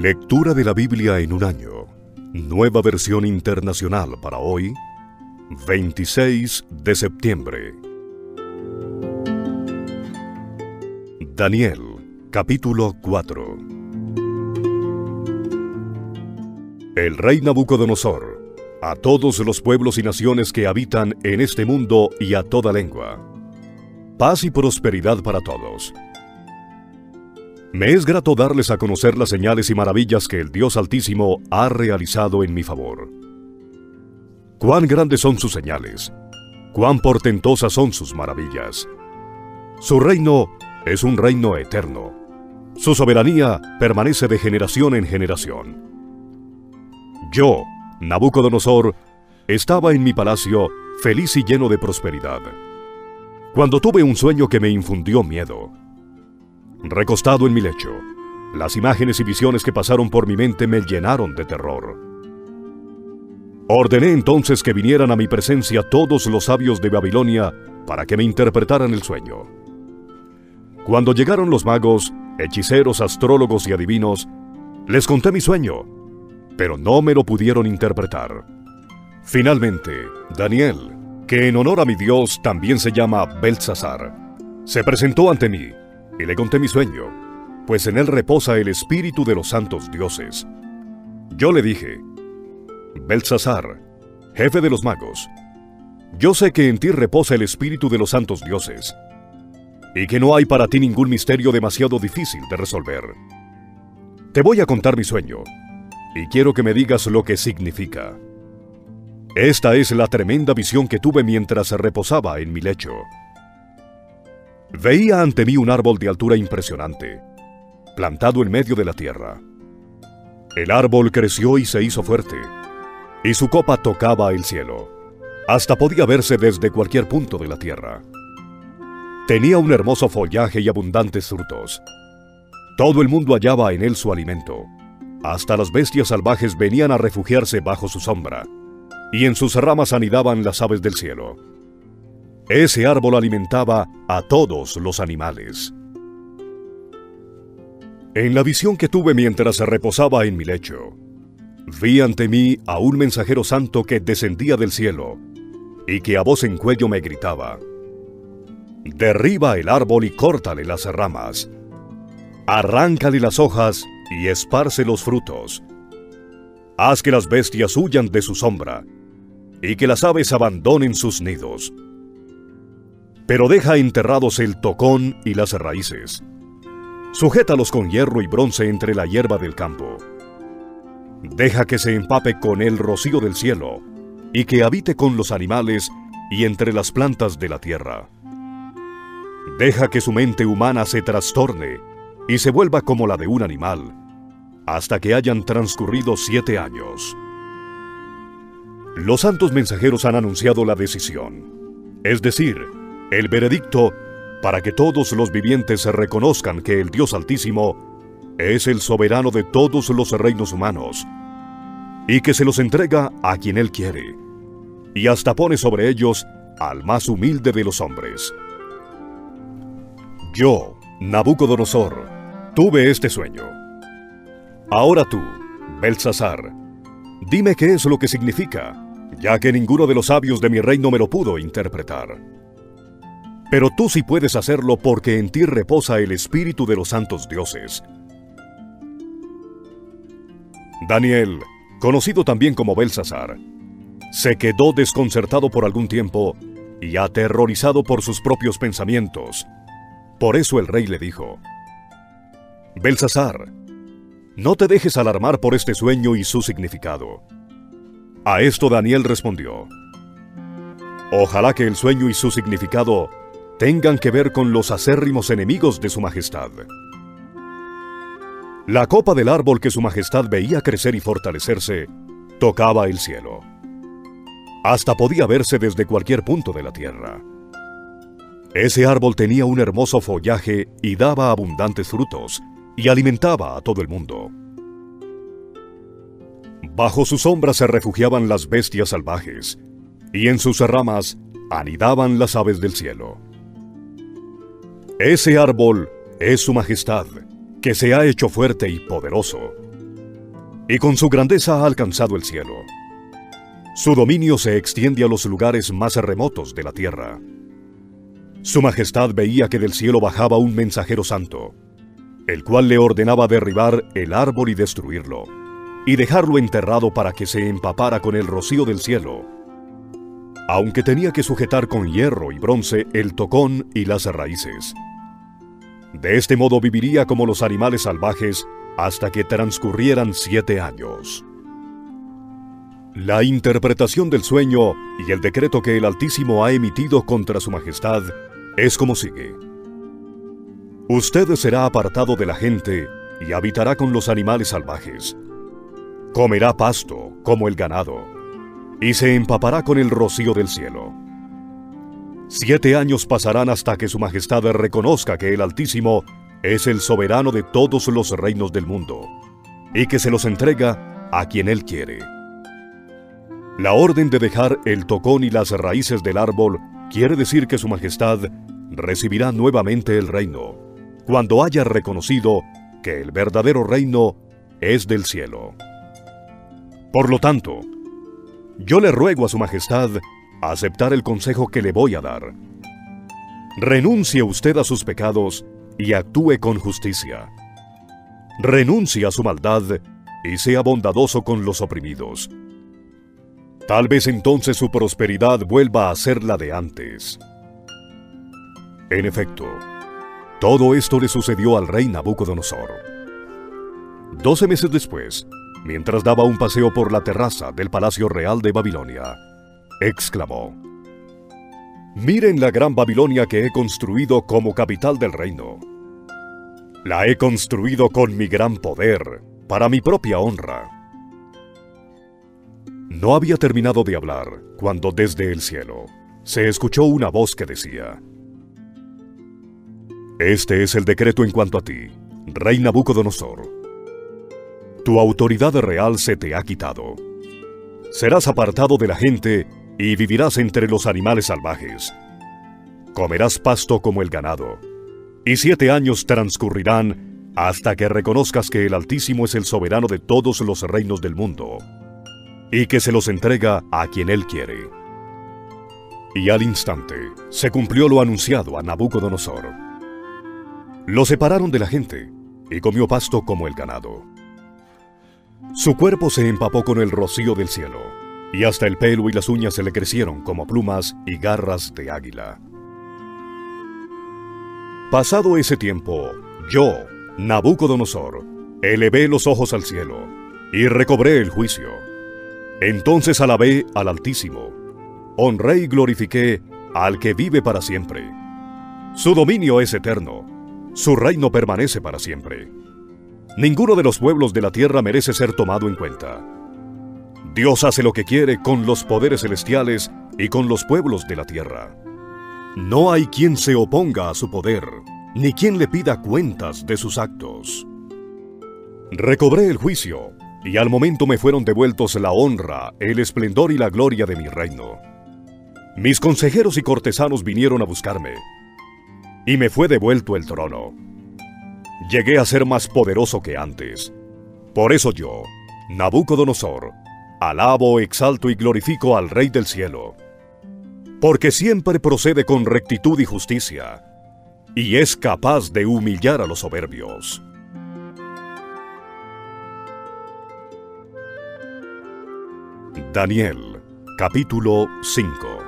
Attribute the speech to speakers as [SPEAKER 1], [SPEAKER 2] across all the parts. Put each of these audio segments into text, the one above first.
[SPEAKER 1] Lectura de la Biblia en un año. Nueva versión internacional para hoy, 26 de septiembre. Daniel, capítulo 4. El rey Nabucodonosor, a todos los pueblos y naciones que habitan en este mundo y a toda lengua. Paz y prosperidad para todos. Me es grato darles a conocer las señales y maravillas que el Dios Altísimo ha realizado en mi favor. Cuán grandes son sus señales, cuán portentosas son sus maravillas. Su reino es un reino eterno. Su soberanía permanece de generación en generación. Yo, Nabucodonosor, estaba en mi palacio feliz y lleno de prosperidad, cuando tuve un sueño que me infundió miedo. Recostado en mi lecho, las imágenes y visiones que pasaron por mi mente me llenaron de terror. Ordené entonces que vinieran a mi presencia todos los sabios de Babilonia para que me interpretaran el sueño. Cuando llegaron los magos, hechiceros, astrólogos y adivinos, les conté mi sueño, pero no me lo pudieron interpretar. Finalmente, Daniel, que en honor a mi Dios también se llama Beltsasar, se presentó ante mí y le conté mi sueño, pues en él reposa el espíritu de los santos dioses. Yo le dije: Beltsasar, jefe de los magos, yo sé que en ti reposa el espíritu de los santos dioses, y que no hay para ti ningún misterio demasiado difícil de resolver. Te voy a contar mi sueño, y quiero que me digas lo que significa. Esta es la tremenda visión que tuve mientras reposaba en mi lecho. Veía ante mí un árbol de altura impresionante, plantado en medio de la tierra. El árbol creció y se hizo fuerte, y su copa tocaba el cielo. Hasta podía verse desde cualquier punto de la tierra. Tenía un hermoso follaje y abundantes frutos. Todo el mundo hallaba en él su alimento. Hasta las bestias salvajes venían a refugiarse bajo su sombra, y en sus ramas anidaban las aves del cielo. Ese árbol alimentaba a todos los animales. En la visión que tuve mientras reposaba en mi lecho, vi ante mí a un mensajero santo que descendía del cielo y que a voz en cuello me gritaba: derriba el árbol y córtale las ramas, arráncale las hojas y esparce los frutos. Haz que las bestias huyan de su sombra y que las aves abandonen sus nidos. Pero deja enterrados el tocón y las raíces. Sujétalos con hierro y bronce entre la hierba del campo. Deja que se empape con el rocío del cielo y que habite con los animales y entre las plantas de la tierra. Deja que su mente humana se trastorne y se vuelva como la de un animal, hasta que hayan transcurrido 7 años. Los santos mensajeros han anunciado la decisión, es decir, el veredicto, para que todos los vivientes reconozcan que el Dios Altísimo es el soberano de todos los reinos humanos, y que se los entrega a quien Él quiere, y hasta pone sobre ellos al más humilde de los hombres. Yo, Nabucodonosor, tuve este sueño. Ahora tú, Beltsasar, dime qué es lo que significa, ya que ninguno de los sabios de mi reino me lo pudo interpretar. Pero tú sí puedes hacerlo porque en ti reposa el espíritu de los santos dioses. Daniel, conocido también como Beltsasar, se quedó desconcertado por algún tiempo y aterrorizado por sus propios pensamientos. Por eso el rey le dijo: Beltsasar, no te dejes alarmar por este sueño y su significado. A esto Daniel respondió: ojalá que el sueño y su significado tengan que ver con los acérrimos enemigos de su majestad. La copa del árbol que su majestad veía crecer y fortalecerse tocaba el cielo. Hasta podía verse desde cualquier punto de la tierra. Ese árbol tenía un hermoso follaje y daba abundantes frutos, y alimentaba a todo el mundo. Bajo su sombra se refugiaban las bestias salvajes, y en sus ramas anidaban las aves del cielo. Ese árbol es su majestad, que se ha hecho fuerte y poderoso. y con su grandeza ha alcanzado el cielo. Su dominio se extiende a los lugares más remotos de la tierra. Su Majestad veía que del cielo bajaba un mensajero santo, el cual le ordenaba derribar el árbol y destruirlo, y dejarlo enterrado para que se empapara con el rocío del cielo, aunque tenía que sujetar con hierro y bronce el tocón y las raíces. De este modo viviría como los animales salvajes hasta que transcurrieran 7 años. La interpretación del sueño y el decreto que el Altísimo ha emitido contra su Majestad es como sigue. Usted será apartado de la gente y habitará con los animales salvajes. Comerá pasto como el ganado y se empapará con el rocío del cielo. 7 años pasarán hasta que su Majestad reconozca que el Altísimo es el soberano de todos los reinos del mundo y que se los entrega a quien Él quiere. La orden de dejar el tocón y las raíces del árbol quiere decir que su Majestad recibirá nuevamente el reino, cuando haya reconocido que el verdadero reino es del cielo. Por lo tanto, yo le ruego a su Majestad aceptar el consejo que le voy a dar. Renuncie usted a sus pecados y actúe con justicia. Renuncie a su maldad y sea bondadoso con los oprimidos. Tal vez entonces su prosperidad vuelva a ser la de antes. En efecto, todo esto le sucedió al rey Nabucodonosor. 12 meses después, mientras daba un paseo por la terraza del Palacio Real de Babilonia, exclamó: «Miren la gran Babilonia que he construido como capital del reino. La he construido con mi gran poder, para mi propia honra». No había terminado de hablar cuando desde el cielo se escuchó una voz que decía: «Este es el decreto en cuanto a ti, rey Nabucodonosor. Tu autoridad real se te ha quitado. Serás apartado de la gente y vivirás entre los animales salvajes. Comerás pasto como el ganado, y 7 años transcurrirán hasta que reconozcas que el Altísimo es el soberano de todos los reinos del mundo, y que se los entrega a quien Él quiere». Y al instante se cumplió lo anunciado a Nabucodonosor. Lo separaron de la gente, y comió pasto como el ganado. Su cuerpo se empapó con el rocío del cielo, y hasta el pelo y las uñas se le crecieron como plumas y garras de águila. Pasado ese tiempo, yo, Nabucodonosor, elevé los ojos al cielo, y recobré el juicio. Entonces alabé al Altísimo, honré y glorifiqué al que vive para siempre. Su dominio es eterno, su reino permanece para siempre. Ninguno de los pueblos de la tierra merece ser tomado en cuenta. Dios hace lo que quiere con los poderes celestiales y con los pueblos de la tierra. No hay quien se oponga a su poder, ni quien le pida cuentas de sus actos. Recobré el juicio, y al momento me fueron devueltos la honra, el esplendor y la gloria de mi reino. Mis consejeros y cortesanos vinieron a buscarme, y me fue devuelto el trono. Llegué a ser más poderoso que antes. Por eso yo, Nabucodonosor, alabo, exalto y glorifico al Rey del cielo, porque siempre procede con rectitud y justicia, y es capaz de humillar a los soberbios. Daniel, capítulo 5.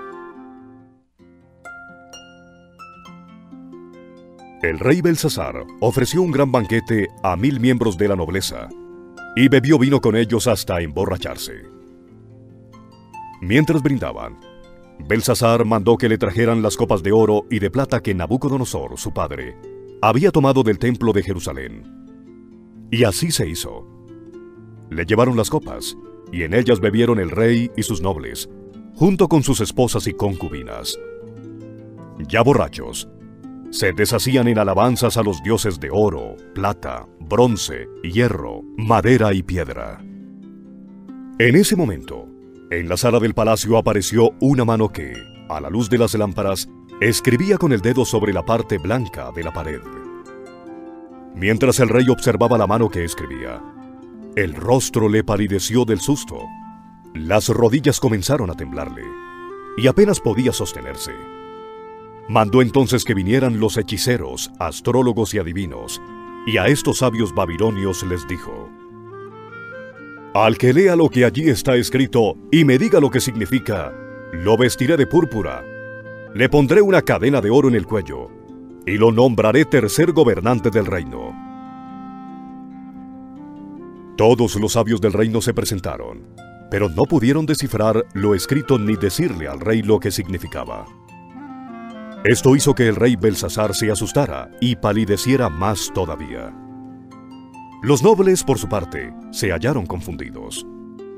[SPEAKER 1] El rey Belsasar ofreció un gran banquete a 1000 miembros de la nobleza, y bebió vino con ellos hasta emborracharse. Mientras brindaban, Belsasar mandó que le trajeran las copas de oro y de plata que Nabucodonosor, su padre, había tomado del templo de Jerusalén. Y así se hizo. Le llevaron las copas, y en ellas bebieron el rey y sus nobles, junto con sus esposas y concubinas. Ya borrachos, se deshacían en alabanzas a los dioses de oro, plata, bronce, hierro, madera y piedra. En ese momento, en la sala del palacio apareció una mano que, a la luz de las lámparas, escribía con el dedo sobre la parte blanca de la pared. Mientras el rey observaba la mano que escribía, El rostro le palideció del susto. Las rodillas comenzaron a temblarle, y apenas podía sostenerse. Mandó entonces que vinieran los hechiceros, astrólogos y adivinos, y a estos sabios babilonios les dijo: al que lea lo que allí está escrito y me diga lo que significa, lo vestiré de púrpura, le pondré una cadena de oro en el cuello, y lo nombraré tercer gobernante del reino. Todos los sabios del reino se presentaron, pero no pudieron descifrar lo escrito ni decirle al rey lo que significaba. Esto hizo que el rey Belsasar se asustara y palideciera más todavía. Los nobles, por su parte, se hallaron confundidos.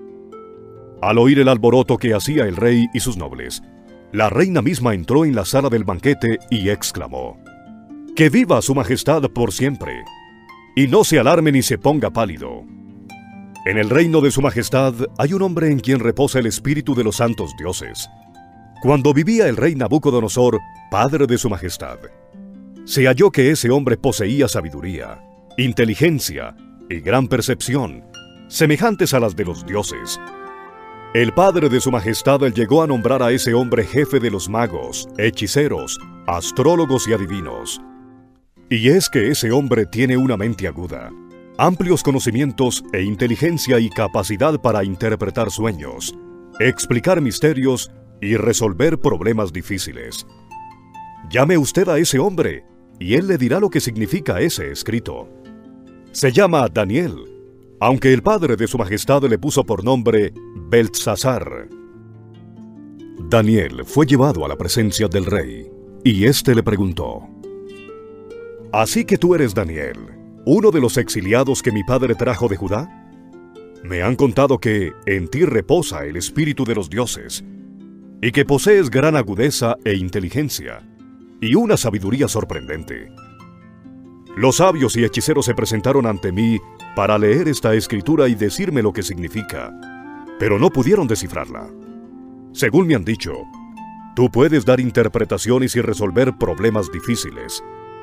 [SPEAKER 1] Al oír el alboroto que hacía el rey y sus nobles, la reina misma entró en la sala del banquete y exclamó: ¡Que viva su majestad por siempre! Y no se alarme ni se ponga pálido. En el reino de su majestad hay un hombre en quien reposa el espíritu de los santos dioses. Cuando vivía el rey Nabucodonosor, padre de su majestad, se halló que ese hombre poseía sabiduría, inteligencia y gran percepción, semejantes a las de los dioses. El padre de su majestad llegó a nombrar a ese hombre jefe de los magos, hechiceros, astrólogos y adivinos. Y es que ese hombre tiene una mente aguda, amplios conocimientos e inteligencia y capacidad para interpretar sueños, explicar misterios y resolver problemas difíciles. Llame usted a ese hombre y él le dirá lo que significa ese escrito. Se llama Daniel, aunque el padre de su majestad le puso por nombre Beltsasar. Daniel fue llevado a la presencia del rey, y éste le preguntó: ¿Así que tú eres Daniel, uno de los exiliados que mi padre trajo de Judá? Me han contado que en ti reposa el espíritu de los dioses, y que posees gran agudeza e inteligencia, y una sabiduría sorprendente. Los sabios y hechiceros se presentaron ante mí para leer esta escritura y decirme lo que significa, pero no pudieron descifrarla. Según me han dicho, tú puedes dar interpretaciones y resolver problemas difíciles.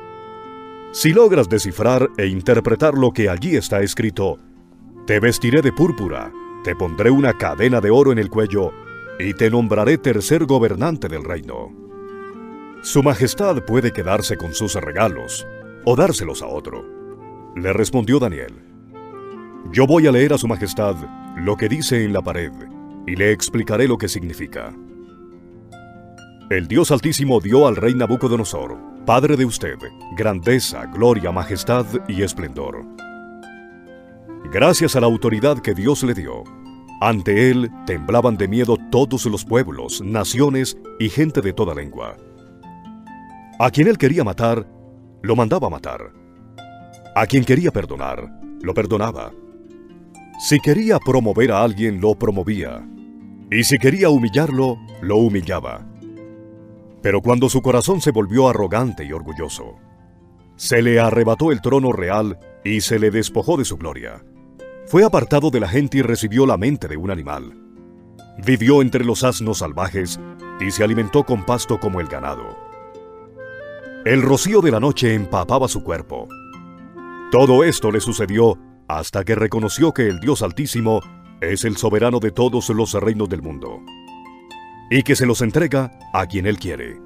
[SPEAKER 1] Si logras descifrar e interpretar lo que allí está escrito, te vestiré de púrpura, te pondré una cadena de oro en el cuello y te nombraré tercer gobernante del reino. Su majestad puede quedarse con sus regalos o dárselos a otro. Le respondió Daniel: yo voy a leer a su majestad lo que dice en la pared y le explicaré lo que significa. El Dios Altísimo dio al rey Nabucodonosor, padre de usted, grandeza, gloria, majestad y esplendor. Gracias a la autoridad que Dios le dio, ante él temblaban de miedo todos los pueblos, naciones y gente de toda lengua. A quien él quería matar, lo mandaba matar. A quien quería perdonar, lo perdonaba. Si quería promover a alguien, lo promovía. Y si quería humillarlo, lo humillaba. Pero cuando su corazón se volvió arrogante y orgulloso, se le arrebató el trono real y se le despojó de su gloria. Fue apartado de la gente y recibió la mente de un animal. Vivió entre los asnos salvajes y se alimentó con pasto como el ganado. El rocío de la noche empapaba su cuerpo. Todo esto le sucedió hasta que reconoció que el Dios Altísimo es el soberano de todos los reinos del mundo, y que se los entrega a quien él quiere.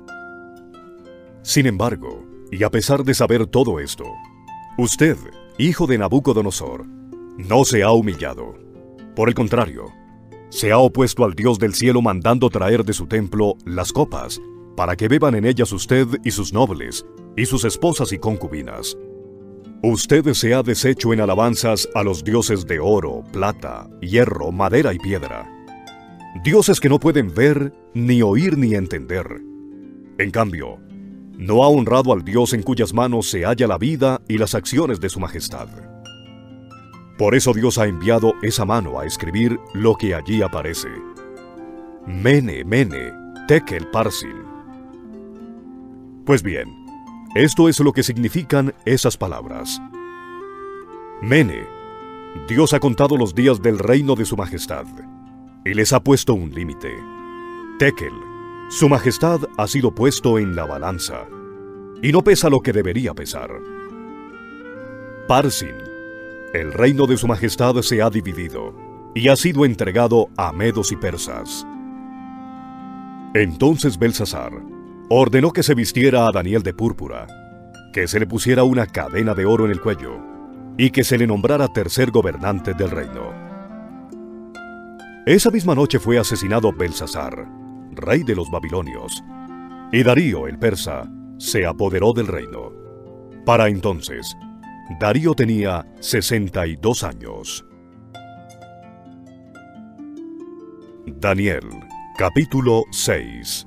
[SPEAKER 1] Sin embargo, y a pesar de saber todo esto, usted, hijo de Nabucodonosor, no se ha humillado. Por el contrario, se ha opuesto al Dios del cielo mandando traer de su templo las copas, para que beban en ellas usted y sus nobles, y sus esposas y concubinas. Usted se ha deshecho en alabanzas a los dioses de oro, plata, hierro, madera y piedra. Dioses que no pueden ver, ni oír, ni entender. En cambio, no ha honrado al Dios en cuyas manos se halla la vida y las acciones de su majestad. Por eso Dios ha enviado esa mano a escribir lo que allí aparece. Mene, Mene, Tekel, Parsin. Pues bien, esto es lo que significan esas palabras. Mene, Dios ha contado los días del reino de su majestad, y les ha puesto un límite. Tekel, su majestad ha sido puesto en la balanza, y no pesa lo que debería pesar. Parsin, el reino de su majestad se ha dividido y ha sido entregado a medos y persas. Entonces Belsasar ordenó que se vistiera a Daniel de púrpura, que se le pusiera una cadena de oro en el cuello y que se le nombrara tercer gobernante del reino. Esa misma noche fue asesinado Belsasar, rey de los babilonios, y Darío el persa se apoderó del reino. Para entonces, Darío tenía 62 años. Daniel, capítulo 6.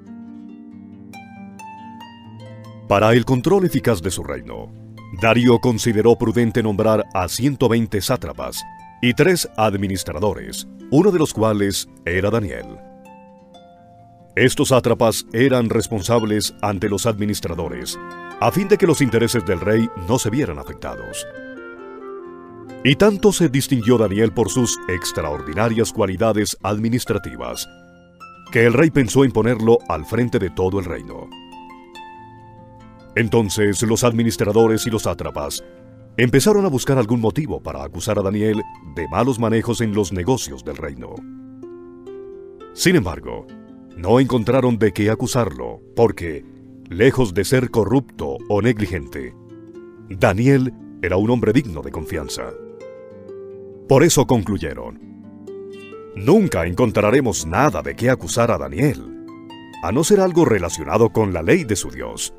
[SPEAKER 1] Para el control eficaz de su reino, Darío consideró prudente nombrar a 120 sátrapas y 3 administradores, uno de los cuales era Daniel. Estos sátrapas eran responsables ante los administradores, a fin de que los intereses del rey no se vieran afectados. Y tanto se distinguió Daniel por sus extraordinarias cualidades administrativas, que el rey pensó en ponerlo al frente de todo el reino. Entonces los administradores y los sátrapas empezaron a buscar algún motivo para acusar a Daniel de malos manejos en los negocios del reino. Sin embargo, no encontraron de qué acusarlo, porque, lejos de ser corrupto o negligente, Daniel era un hombre digno de confianza. Por eso concluyeron: nunca encontraremos nada de qué acusar a Daniel, a no ser algo relacionado con la ley de su Dios.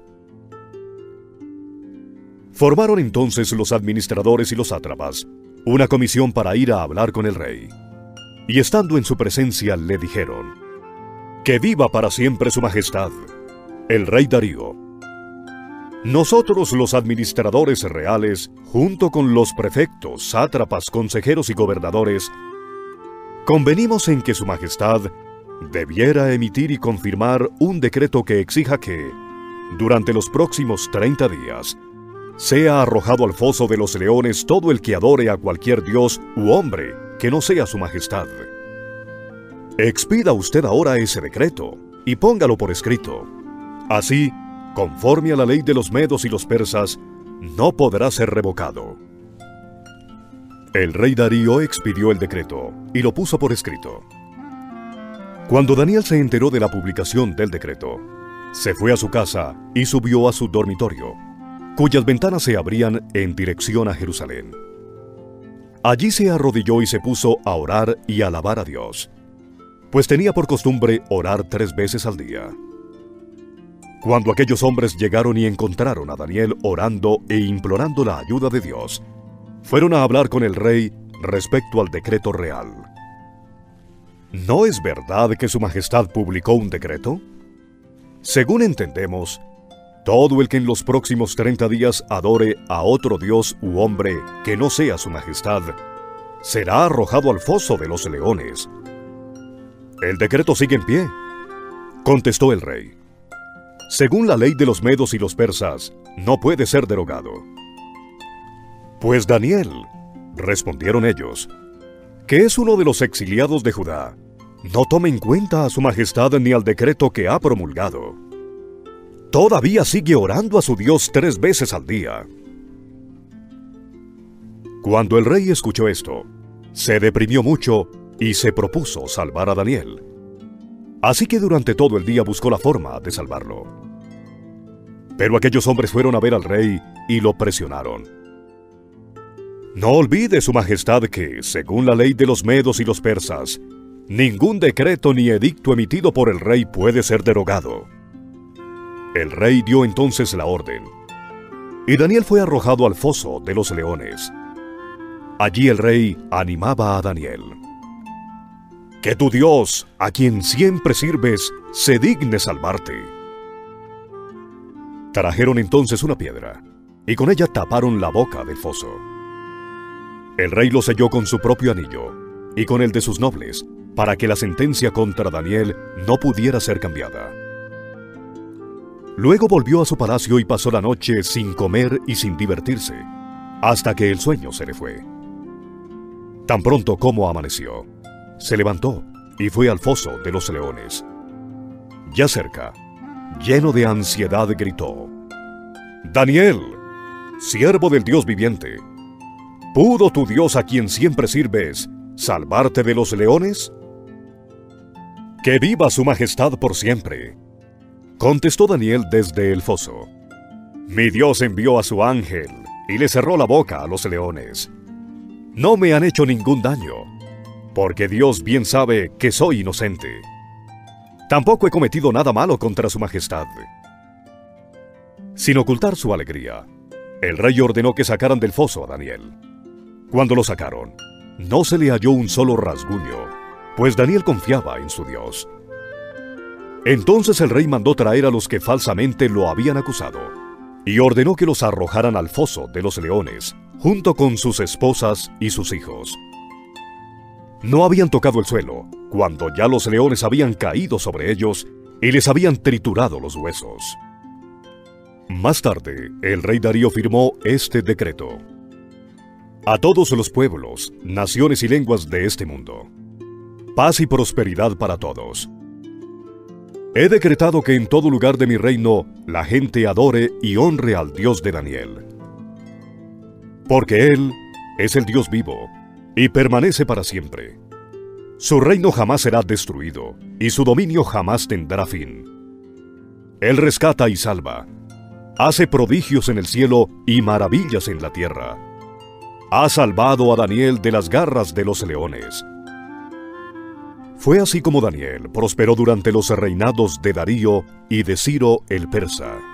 [SPEAKER 1] Formaron entonces los administradores y los sátrapas una comisión para ir a hablar con el rey. Y estando en su presencia le dijeron: «Que viva para siempre su majestad, el rey Darío. Nosotros los administradores reales, junto con los prefectos, sátrapas, consejeros y gobernadores, convenimos en que su majestad debiera emitir y confirmar un decreto que exija que, durante los próximos 30 días, sea arrojado al foso de los leones todo el que adore a cualquier dios u hombre que no sea su majestad. Expida usted ahora ese decreto y póngalo por escrito. Así, conforme a la ley de los medos y los persas, no podrá ser revocado». El rey Darío expidió el decreto y lo puso por escrito. Cuando Daniel se enteró de la publicación del decreto, se fue a su casa y subió a su dormitorio, cuyas ventanas se abrían en dirección a Jerusalén. Allí se arrodilló y se puso a orar y a alabar a Dios, pues tenía por costumbre orar 3 veces al día. Cuando aquellos hombres llegaron y encontraron a Daniel orando e implorando la ayuda de Dios, fueron a hablar con el rey respecto al decreto real. ¿No es verdad que su majestad publicó un decreto? Según entendemos, todo el que en los próximos 30 días adore a otro dios u hombre que no sea su majestad, será arrojado al foso de los leones. «El decreto sigue en pie», contestó el rey. «Según la ley de los medos y los persas, no puede ser derogado». «Pues Daniel», respondieron ellos, «que es uno de los exiliados de Judá, no tome en cuenta a su majestad ni al decreto que ha promulgado. Todavía sigue orando a su Dios 3 veces al día». Cuando el rey escuchó esto, se deprimió mucho y se propuso salvar a Daniel. Así que durante todo el día buscó la forma de salvarlo. Pero aquellos hombres fueron a ver al rey y lo presionaron. «No olvide, su majestad, que, según la ley de los medos y los persas, ningún decreto ni edicto emitido por el rey puede ser derogado». El rey dio entonces la orden, y Daniel fue arrojado al foso de los leones. Allí el rey animaba a Daniel. «Que tu Dios, a quien siempre sirves, se digne salvarte». Trajeron entonces una piedra, y con ella taparon la boca del foso. El rey lo selló con su propio anillo, y con el de sus nobles, para que la sentencia contra Daniel no pudiera ser cambiada. Luego volvió a su palacio y pasó la noche sin comer y sin divertirse, hasta que el sueño se le fue. Tan pronto como amaneció, se levantó y fue al foso de los leones. Ya cerca, lleno de ansiedad, gritó: «Daniel, siervo del Dios viviente, ¿Pudo tu Dios, a quien siempre sirves, salvarte de los leones? Que viva su majestad por siempre, contestó Daniel desde el foso. Mi Dios envió a su ángel y le cerró la boca a los leones. No me han hecho ningún daño, porque Dios bien sabe que soy inocente. Tampoco he cometido nada malo contra su majestad. Sin ocultar su alegría, el rey ordenó que sacaran del foso a Daniel. Cuando lo sacaron, no se le halló un solo rasguño, pues Daniel confiaba en su Dios. Entonces el rey mandó traer a los que falsamente lo habían acusado, y ordenó que los arrojaran al foso de los leones, junto con sus esposas y sus hijos. No habían tocado el suelo, cuando ya los leones habían caído sobre ellos y les habían triturado los huesos. Más tarde, el rey Darío firmó este decreto: a todos los pueblos, naciones y lenguas de este mundo, paz y prosperidad para todos. He decretado que en todo lugar de mi reino la gente adore y honre al Dios de Daniel, porque Él es el Dios vivo y permanece para siempre. Su reino jamás será destruido y su dominio jamás tendrá fin. Él rescata y salva, hace prodigios en el cielo y maravillas en la tierra. Ha salvado a Daniel de las garras de los leones. Fue así como Daniel prosperó durante los reinados de Darío y de Ciro el persa.